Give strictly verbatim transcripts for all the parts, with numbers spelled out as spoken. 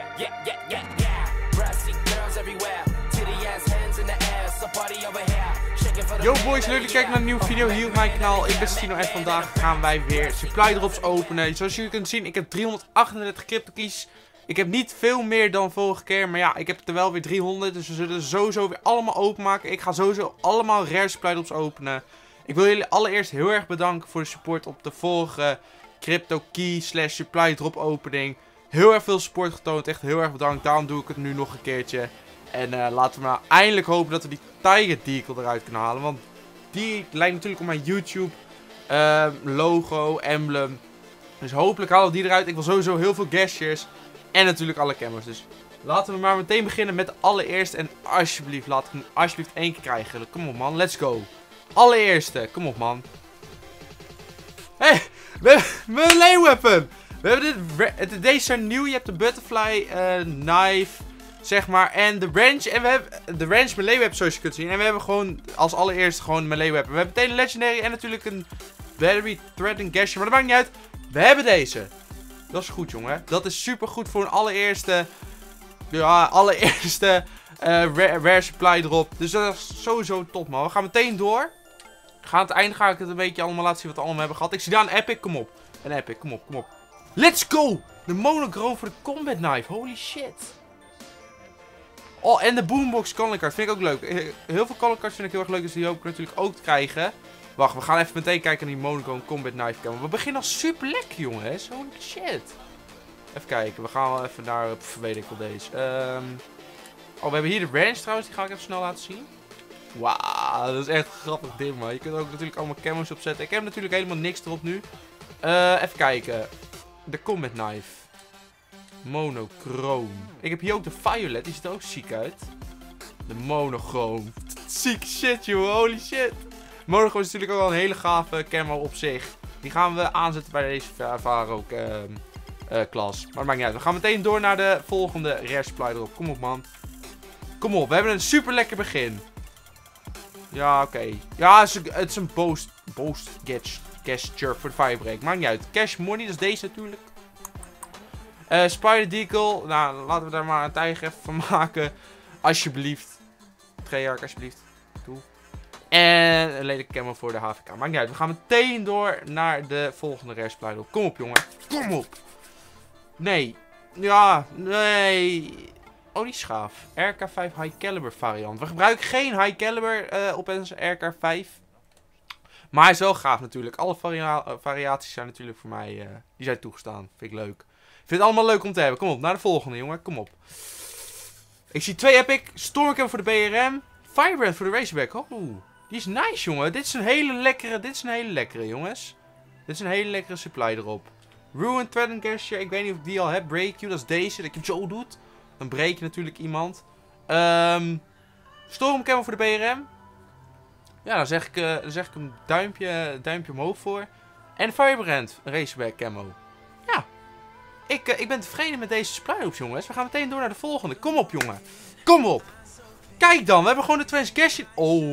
Yeah, yeah, yeah, yeah. Brassy girls everywhere. Titty ass hands in the air. So party over here. Shaking for the Yo boys, leuk dat jullie kijken naar een nieuwe video hier op mijn kanaal. Ik ben Stino en vandaag gaan wij weer supply drops openen. Zoals jullie kunnen zien, ik heb driehonderdachtendertig crypto keys. Ik heb niet veel meer dan vorige keer, maar ja, ik heb er wel weer driehonderd. Dus we zullen sowieso weer allemaal openmaken. Ik ga sowieso allemaal rare supply drops openen. Ik wil jullie allereerst heel erg bedanken voor de support op de vorige crypto key slash supply drop opening. Heel erg veel support getoond, echt heel erg bedankt. Daarom doe ik het nu nog een keertje. En uh, laten we maar eindelijk hopen dat we die Tiger Deagle eruit kunnen halen. Want die lijkt natuurlijk op mijn YouTube uh, logo, emblem. Dus hopelijk halen we die eruit. Ik wil sowieso heel veel gestures. En natuurlijk alle cameras. Dus laten we maar meteen beginnen met de allereerste. En alsjeblieft, laat ik hem alsjeblieft één keer krijgen. Kom op man, let's go. Allereerste, kom op man. Hé, hey, mijn melee weapon. We hebben dit, deze zijn nieuw. Je hebt de butterfly uh, knife, zeg maar, en de wrench. En we hebben de wrench melee weapon, zoals je kunt zien. En we hebben gewoon als allereerste gewoon een melee weapon. We hebben meteen een legendary en natuurlijk een battery threading gesture. Maar dat maakt niet uit. We hebben deze. Dat is goed, jongen. Dat is super goed voor een allereerste, ja, allereerste uh, rare, rare supply drop. Dus dat is sowieso top, man. We gaan meteen door. Gaan aan het einde ga ik het een beetje allemaal laten zien wat we allemaal hebben gehad. Ik zie daar een epic. Kom op. Een epic. Kom op, kom op. Let's go! De monochrome voor de combat knife. Holy shit. Oh, en de boombox calling card. Vind ik ook leuk. Heel veel calling cards vind ik heel erg leuk. Dus die hoop ik natuurlijk ook te krijgen. Wacht, we gaan even meteen kijken naar die monochrome combat knife cam. We beginnen al super lekker, jongens. Holy shit. Even kijken. We gaan wel even naar... Pff, weet ik wel deze. Um... Oh, we hebben hier de branch trouwens. Die ga ik even snel laten zien. Wauw, dat is echt grappig ding, man. Je kunt er ook natuurlijk allemaal camos op zetten. Ik heb natuurlijk helemaal niks erop nu. Uh, even kijken. De combat knife. Monochrome. Ik heb hier ook de violet. Die ziet er ook ziek uit. De monochrome. Ziek shit, joh. Holy shit. Monochrome is natuurlijk ook wel een hele gave camo op zich. Die gaan we aanzetten bij deze Varo uh, uh, klas. Maar dat maakt niet uit. We gaan meteen door naar de volgende rare supply drop. Kom op, man. Kom op. We hebben een super lekker begin. Ja, oké. Okay. Ja, het is een, het is een boost, boost gesture voor de firebreak. Maakt niet uit. Cash money, dat is deze natuurlijk. Uh, Spider Deagle. Nou, laten we daar maar een tijger even van maken. Alsjeblieft. Treyarch, alsjeblieft. Doe. En een lelijke camo voor de H V K. Maakt niet uit. We gaan meteen door naar de volgende rare supply drop. Kom op, jongen. Kom op. Nee. Ja, nee. Oh, die is gaaf. R K vijf High Caliber variant. We gebruiken geen High Caliber uh, op onze R K vijf. Maar hij is wel gaaf natuurlijk. Alle varia variaties zijn natuurlijk voor mij, uh, die zijn toegestaan. Vind ik leuk. Ik vind het allemaal leuk om te hebben. Kom op, naar de volgende, jongen. Kom op. Ik zie twee epic. Stormcam voor de B R M. Firebrand voor de Razorback. Oh, die is nice, jongen. Dit is een hele lekkere, dit is een hele lekkere, jongens. Dit is een hele lekkere supply erop. Ruin Threading Gesture. Ik weet niet of ik die al heb. Break You, dat is deze. Dat je zo doet. Dan breek je natuurlijk iemand. Um, Stormcam voor de B R M. Ja, dan zeg ik, uh, dan zeg ik een duimpje, duimpje omhoog voor. En Firebrand, een Razorback camo. Ja. Ik, uh, ik ben tevreden met deze supply drops, jongens. We gaan meteen door naar de volgende. Kom op, jongen. Kom op. Kijk dan, we hebben gewoon de Transgression. Oh.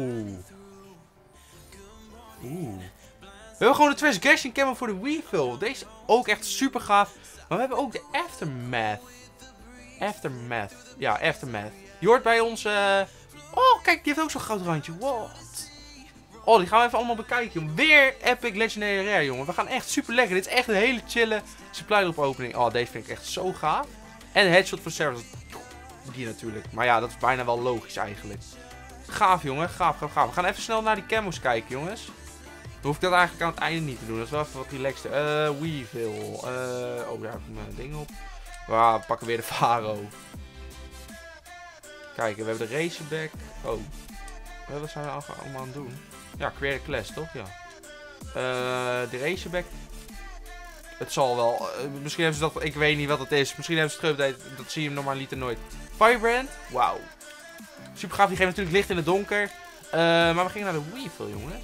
Oeh. We hebben gewoon de Transgression camo voor de Weevil. Deze is ook echt super gaaf. Maar we hebben ook de Aftermath. Aftermath. Ja, Aftermath. Die hoort bij ons... Uh... Oh, kijk, die heeft ook zo'n goud randje. What? Oh, die gaan we even allemaal bekijken, jongen. Weer Epic Legendary Rare, jongen. We gaan echt super lekker. Dit is echt een hele chille supply drop opening. Oh, deze vind ik echt zo gaaf. En de headshot voor Sarah. Die natuurlijk. Maar ja, dat is bijna wel logisch eigenlijk. Gaaf, jongen. Gaaf, gaaf, gaaf. We gaan even snel naar die camos kijken, jongens. Dan hoef ik dat eigenlijk aan het einde niet te doen. Dat is wel even wat relaxter. Uh, Weevil. Uh, oh, daar heb ik mijn ding op. Ah, we pakken weer de Varo. Kijk, we hebben de Razorback. Oh. Wat zijn we allemaal aan het doen? Ja, create a class, toch? Ja. Uh, de Razorback. Het zal wel. Uh, misschien hebben ze dat. Ik weet niet wat het is. Misschien hebben ze het geüpdate. Dat zie je hem normaliter nooit. Firebrand. Wauw. Super gaaf. Die geeft natuurlijk licht in het donker. Uh, maar we gingen naar de Weevil, jongens.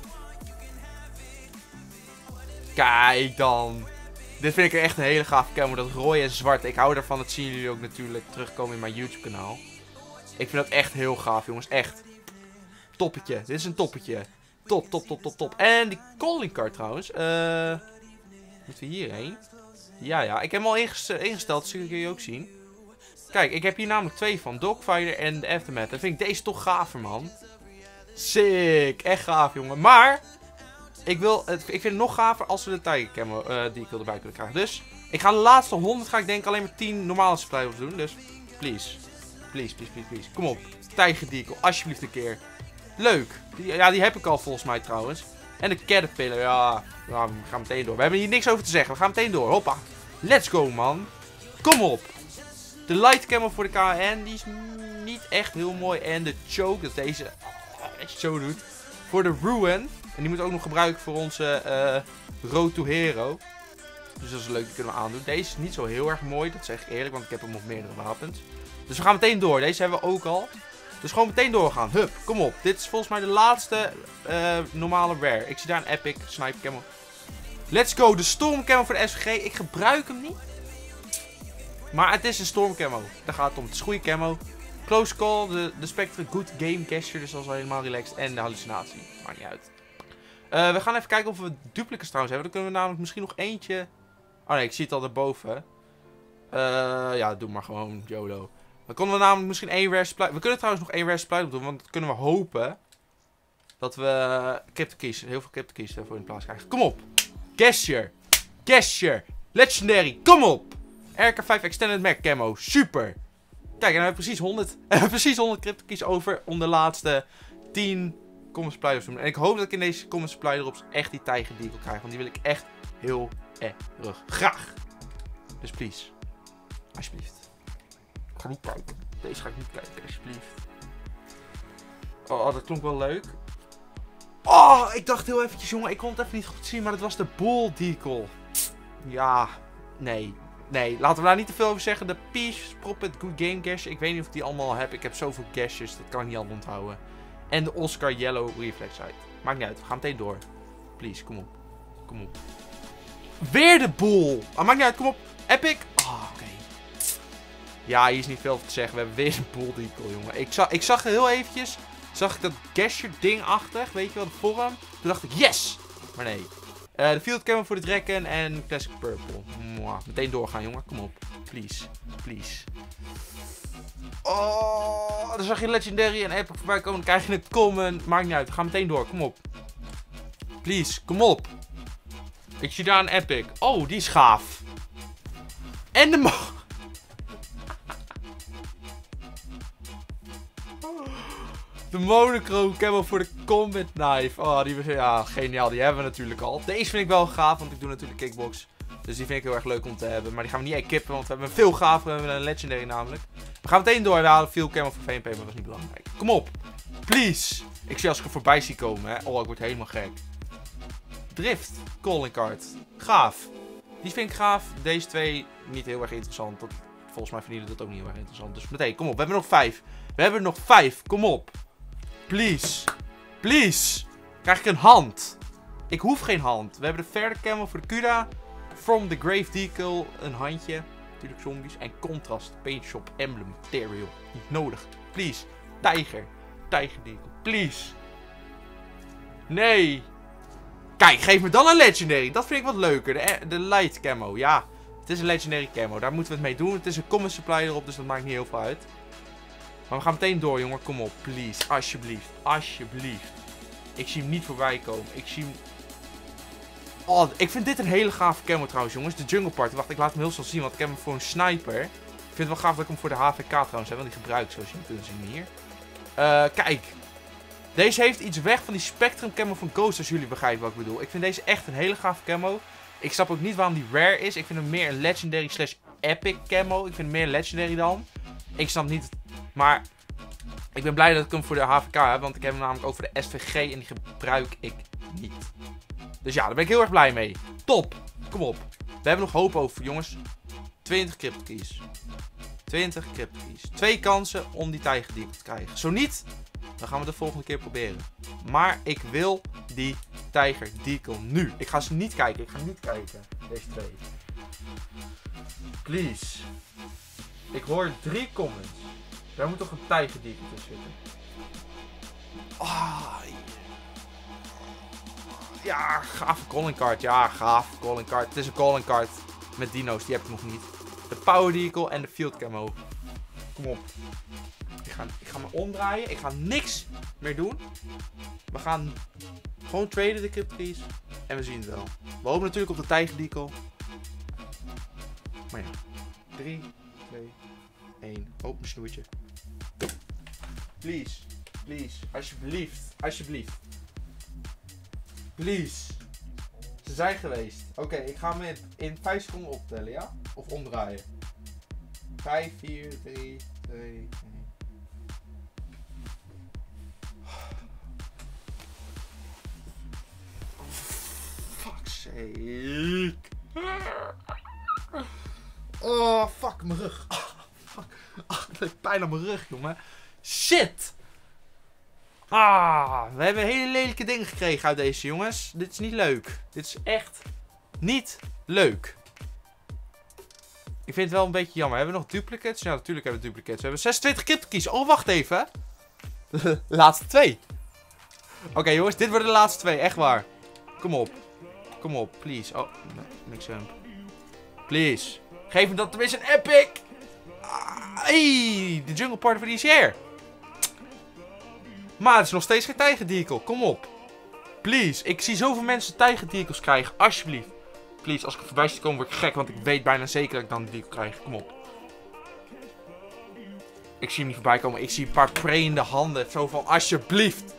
Kijk dan. Dit vind ik echt een hele gave camo. Dat rode en zwart. Ik hou ervan. Dat zien jullie ook natuurlijk terugkomen in mijn YouTube kanaal. Ik vind dat echt heel gaaf, jongens. Echt. Toppetje. Dit is een toppetje. Top, top, top, top, top. En die calling card trouwens. Uh, moeten we hierheen? Ja, ja. Ik heb hem al ingesteld. Dat kun je ook zien. Kijk, ik heb hier namelijk twee van. Dogfighter en de Aftermath. Dan vind ik deze toch gaver, man. Sick. Echt gaaf, jongen. Maar, ik, wil het, ik vind het nog gaver als we de Tiger Camo uh, die ik wil erbij kunnen krijgen. Dus, ik ga de laatste honderd, ga ik denk alleen maar tien normale supply drops doen. Dus, please. Please, please, please, please. Kom op. Tiger Deagle, alsjeblieft een keer. Leuk. Die, ja, die heb ik al volgens mij trouwens. En de Caterpillar, ja. Nou, we gaan meteen door. We hebben hier niks over te zeggen. We gaan meteen door. Hoppa. Let's go, man. Kom op. De light camo voor de K N, die is niet echt heel mooi. En de choke, dat deze echt zo doet. Voor de Ruin. En die moet ook nog gebruiken voor onze uh, Road to Hero. Dus dat is leuk, die kunnen we aandoen. Deze is niet zo heel erg mooi, dat zeg ik eerlijk, want ik heb hem op meerdere wapens. Dus we gaan meteen door. Deze hebben we ook al. Dus gewoon meteen doorgaan. Hup, kom op. Dit is volgens mij de laatste uh, normale rare. Ik zie daar een epic sniper camo. Let's go, de storm camo voor de S V G. Ik gebruik hem niet. Maar het is een storm camo. Daar gaat het om. Het is goede camo. Close call, de, de Spectre, good game gesture. Dus dat is wel helemaal relaxed. En de hallucinatie. Maakt niet uit. Uh, we gaan even kijken of we duplicates trouwens hebben. Dan kunnen we namelijk misschien nog eentje... Oh nee, ik zie het al daarboven. Uh, ja, doe maar gewoon YOLO. Dan konden we namelijk misschien één rare supply... We kunnen trouwens nog één rare supply doen. Want dan kunnen we hopen... Dat we crypto keys, heel veel crypto keys voor in de plaats krijgen. Kom op. Gesture. Gesture. Legendary. Kom op. R K vijf Extended Mag Camo. Super. Kijk, en dan hebben we precies honderd. precies honderd crypto keys over om de laatste tien common supply drops te doen. En ik hoop dat ik in deze common supply drops echt die Tiger Deagle krijg. Want die wil ik echt heel erg graag. Dus please. Alsjeblieft. Ik ga niet kijken. Deze ga ik niet kijken, alsjeblieft. Oh, dat klonk wel leuk. Oh, ik dacht heel eventjes, jongen. Ik kon het even niet goed zien, maar dat was de Bull Deagle. Ja, nee. Nee, laten we daar niet te veel over zeggen. De Peace, Prophet, Good Game Gash. Ik weet niet of ik die allemaal heb. Ik heb zoveel gashes, dat kan ik niet allemaal onthouden. En de Oscar Yellow Reflex Sight. Maakt niet uit, we gaan meteen door. Please, kom op. Kom op. Weer de Bull. Ah, maakt niet uit, kom op. Epic. Ah, oh, oké. Okay. Ja, hier is niet veel over te zeggen. We hebben weer een Bull Deagle, jongen. Ik zag, ik zag heel eventjes... Zag ik dat Gasher ding-achtig, weet je wel, de vorm. Toen dacht ik, yes! Maar nee. Uh, de Field Camo voor de Dragon en Classic Purple. Mwah. Meteen doorgaan, jongen. Kom op. Please. Please. Oh, dan zag je Legendary en Epic voorbij komen. Dan krijg je een common. Maakt niet uit. We gaan meteen door. Kom op. Please. Kom op. Ik zie daar een Epic. Oh, die is gaaf. En de... De monochrome camo voor de combat knife. Oh, die was ja, geniaal. Die hebben we natuurlijk al. Deze vind ik wel gaaf, want ik doe natuurlijk kickbox. Dus die vind ik heel erg leuk om te hebben. Maar die gaan we niet equippen, want we hebben een veel gaver. We hebben een legendary namelijk. We gaan meteen door. We halen veel camo voor V N P, maar dat is niet belangrijk. Kom op. Please. Ik zie als ik er voorbij zie komen, hè. Oh, ik word helemaal gek. Drift. Calling card. Gaaf. Die vind ik gaaf. Deze twee niet heel erg interessant. Dat, volgens mij vinden jullie dat ook niet heel erg interessant. Dus meteen, kom op. We hebben nog vijf. We hebben er nog vijf. Kom op. Please. Please. Krijg ik een hand? Ik hoef geen hand. We hebben de verder camo voor de Cuda. From the Grave Deagle. Een handje. Natuurlijk zombies. En contrast. Paint Shop. Emblem. Material. Niet nodig. Please. Tiger. Tiger Deagle. Please. Nee. Kijk, geef me dan een legendary. Dat vind ik wat leuker. De, de light camo. Ja. Het is een legendary camo. Daar moeten we het mee doen. Het is een common supply erop. Dus dat maakt niet heel veel uit. Maar we gaan meteen door, jongen. Kom op, please. Alsjeblieft. Alsjeblieft. Ik zie hem niet voorbij komen. Ik zie hem... Oh, ik vind dit een hele gave camo trouwens, jongens. De Jungle Party. Wacht, ik laat hem heel snel zien, want ik heb hem voor een sniper. Ik vind het wel gaaf dat ik hem voor de H V K trouwens heb. Want die gebruik ik, zoals jullie kunnen zien hier. Uh, kijk. Deze heeft iets weg van die Spectrum camo van Ghost, als jullie begrijpen wat ik bedoel. Ik vind deze echt een hele gave camo. Ik snap ook niet waarom die rare is. Ik vind hem meer een legendary slash epic camo. Ik vind hem meer legendary dan. Ik snap niet... Maar ik ben blij dat ik hem voor de H V K heb. Want ik heb hem namelijk ook voor de S V G. En die gebruik ik niet. Dus ja, daar ben ik heel erg blij mee. Top. Kom op. We hebben nog hoop over, jongens. twintig crypto keys. twintig crypto keys. Twee kansen om die Tiger Deagle te krijgen. Zo niet, dan gaan we het de volgende keer proberen. Maar ik wil die Tiger Deagle nu. Ik ga ze niet kijken. Ik ga niet kijken. Deze twee. Please. Ik hoor drie comments. Daar moet toch een Tiger Deagle tussen zitten. Ah, ja, gaaf calling card. Ja, gaaf calling card. Het is een calling card met dino's. Die heb ik nog niet. De Power Deagle en de Field Camo. Kom op. Ik ga, ik ga me omdraaien. Ik ga niks meer doen. We gaan gewoon traden de CryptoKeys. En we zien het wel. We hopen natuurlijk op de tijgerdeagle. Maar ja. drie, twee, één. Open mijn snoertje. Please. Please. Alsjeblieft. Alsjeblieft. Please. Ze zijn geweest. Oké, okay, ik ga me in vijf seconden optellen, ja? Of omdraaien. vijf, vier, drie, twee, één. Fuck's sake. Oh, fuck, mijn rug. Oh, fuck. Oh, ik heb pijn aan mijn rug, jongen. Shit. Ah, we hebben hele lelijke dingen gekregen uit deze jongens. Dit is niet leuk. Dit is echt niet leuk. Ik vind het wel een beetje jammer. Hebben we nog duplicates? Ja, natuurlijk hebben we duplicates. We hebben zesentwintig CryptoKeys. Oh, wacht even. De laatste twee. Oké, okay, jongens. Dit worden de laatste twee. Echt waar. Kom op. Kom op. Please. Oh, mix up. Please. Geef me dat tenminste een epic. Ah, hey, de jungle part of the here. Maar het is nog steeds geen tijgerdeagle. Kom op. Please. Ik zie zoveel mensen tijgerdeagles krijgen. Alsjeblieft. Please. Als ik er voorbij zie komen word ik gek. Want ik weet bijna zeker dat ik dan een deagle krijg. Kom op. Ik zie hem niet voorbij komen. Ik zie een paar prayende handen. Zo van alsjeblieft.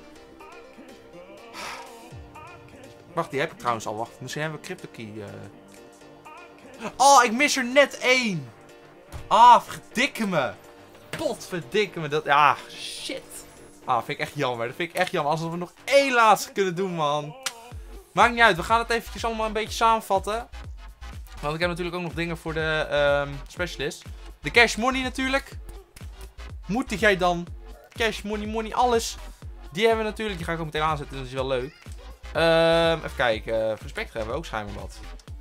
Wacht, die heb ik trouwens al. Wacht. Misschien hebben we CryptoKey. Uh... Oh, ik mis er net één. Ah, verdikke me. Potverdikke me. Dat... Ja, shit. Ah, vind ik echt jammer. Dat vind ik echt jammer. Alsof we nog één laatste kunnen doen, man. Maakt niet uit. We gaan het eventjes allemaal een beetje samenvatten. Want ik heb natuurlijk ook nog dingen voor de um, specialist. De cash money natuurlijk. Moet jij dan? Cash money, money, alles. Die hebben we natuurlijk. Die ga ik ook meteen aanzetten. Dat is wel leuk. Um, even kijken. Uh, voor Spectre hebben we ook schijnbaar wat.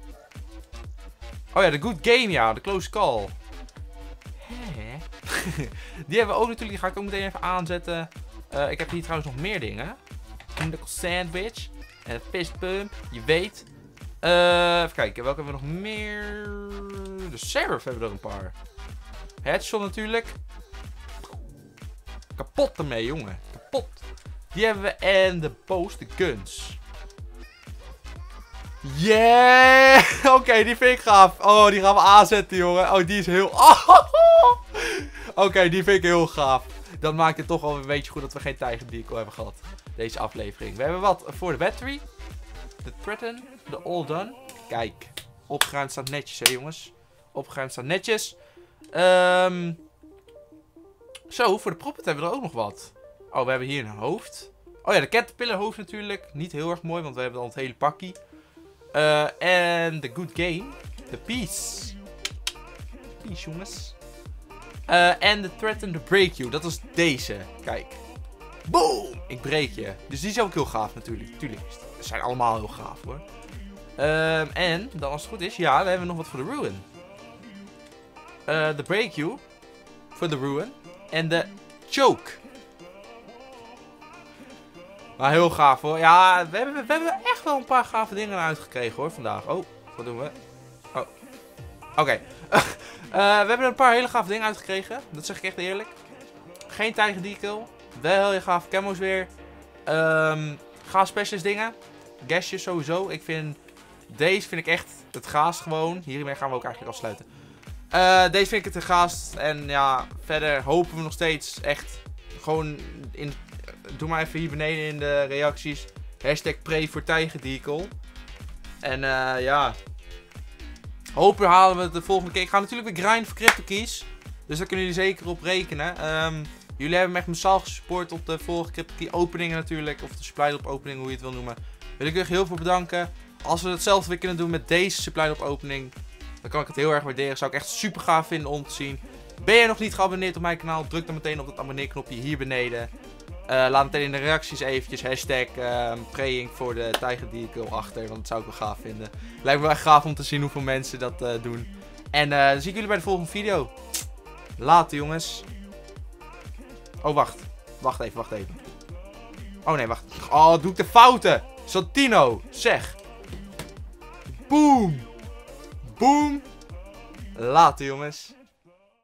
Oh ja, de good game, ja. De close call. Hè? Die hebben we ook natuurlijk. Die ga ik ook meteen even aanzetten. Uh, ik heb hier trouwens nog meer dingen. Knuckle sandwich. En fist pump. Je weet. Uh, even kijken. Welke hebben we nog meer? De Seraph hebben we er een paar. Headshot natuurlijk. Kapot ermee, jongen. Kapot. Die hebben we. En de Post, de guns. Yeah! Oké, okay, die vind ik gaaf. Oh, die gaan we aanzetten, jongen. Oh, die is heel... Oh. Oké, okay, die vind ik heel gaaf. Dat maakt het toch wel een beetje goed dat we geen tijgerdeagle hebben gehad. Deze aflevering. We hebben wat voor de battery. De Triton. De All Done. Kijk. Opgeruimd staat netjes, hè, jongens. Opgeruimd staat netjes. Um... Zo, voor de proppet hebben we er ook nog wat. Oh, we hebben hier een hoofd. Oh ja, de Caterpillar hoofd natuurlijk. Niet heel erg mooi, want we hebben al het hele pakkie. Uh, en de Good Game. De Peace. Peace, jongens. Uh, en de Threaten to Break You. Dat was deze. Kijk. Boom! Ik breek je. Dus die is ook heel gaaf natuurlijk. Tuurlijk. Ze zijn allemaal heel gaaf, hoor. Um, en, dan als het goed is, ja, we hebben nog wat voor de Ruin. Uh, de Break You. Voor de Ruin. En de Choke. Maar heel gaaf, hoor. Ja, we hebben, we hebben echt wel een paar gave dingen uitgekregen, hoor, vandaag. Oh, wat doen we? Oh. Oké. Okay. uh, we hebben er een paar hele gave dingen uitgekregen. Dat zeg ik echt eerlijk. Geen tijgerdeagle. Wel heel gaaf camo's weer. Um, gaaf specialist dingen. Gasjes sowieso. Ik vind... Deze vind ik echt het gaast gewoon. Hiermee gaan we ook eigenlijk afsluiten. Uh, deze vind ik het gaast. En ja, verder hopen we nog steeds echt gewoon in... Doe maar even hier beneden in de reacties. Hashtag pray voor tijgerdeagle. En uh, ja. Hopelijk halen we het de volgende keer. Ik ga natuurlijk weer grinden voor CryptoKeys. Dus daar kunnen jullie zeker op rekenen. Um, jullie hebben me echt massaal gesupport op de vorige CryptoKey openingen natuurlijk. Of de supply drop opening, hoe je het wil noemen. Wil ik jullie heel veel bedanken. Als we hetzelfde weer kunnen doen met deze supply drop opening. Dan kan ik het heel erg waarderen. Zou ik echt super gaaf vinden om te zien. Ben je nog niet geabonneerd op mijn kanaal? Druk dan meteen op het abonneerknopje hier beneden. Uh, laat meteen in de reacties eventjes hashtag uh, praying voor de tijgerdeagle achter. Want dat zou ik wel gaaf vinden. Lijkt me wel echt gaaf om te zien hoeveel mensen dat uh, doen. En uh, dan zie ik jullie bij de volgende video. Later, jongens. Oh, wacht. Wacht even, wacht even. Oh nee, wacht. Oh, doe ik de fouten. Santino, zeg. Boom. Boom. Later, jongens.